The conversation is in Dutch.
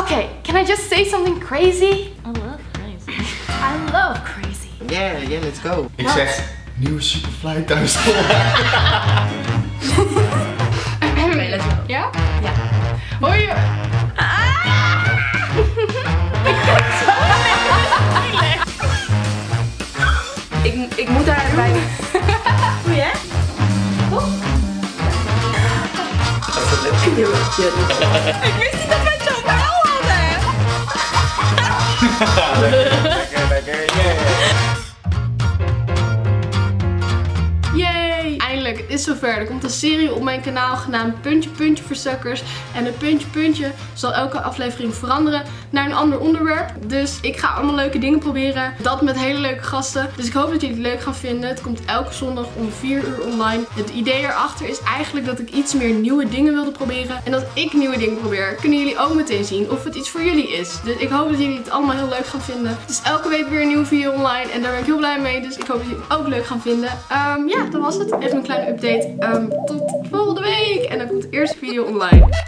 Okay, can I just say something crazy? I love crazy. I love crazy. Yeah, let's go. Ik zeg, nieuwe Superfly thuis. Oké, let's go. Ja? Ja. Hoi. Ik moet daarbij. Doe je? Toch? Ik wist niet dat wij zo'n verhaal hadden. Lekker, yeah. Yay! Eindelijk, het is zover. Er komt een serie op mijn kanaal genaamd Puntje Puntje voor Sukkers. En het puntje puntje zal elke aflevering veranderen naar een ander onderwerp. Dus ik ga allemaal leuke dingen proberen. Dat met hele leuke gasten. Dus ik hoop dat jullie het leuk gaan vinden. Het komt elke zondag om 4 uur online. Het idee erachter is eigenlijk dat ik iets meer nieuwe dingen wilde proberen. En dat ik nieuwe dingen probeer, kunnen jullie ook meteen zien of het iets voor jullie is. Dus ik hoop dat jullie het allemaal heel leuk gaan vinden. Dus elke week weer een nieuwe video online. En daar ben ik heel blij mee. Dus ik hoop dat jullie het ook leuk gaan vinden. Ja, dat was het. Even een kleine update. Tot volgende week. En dan komt de eerste video online.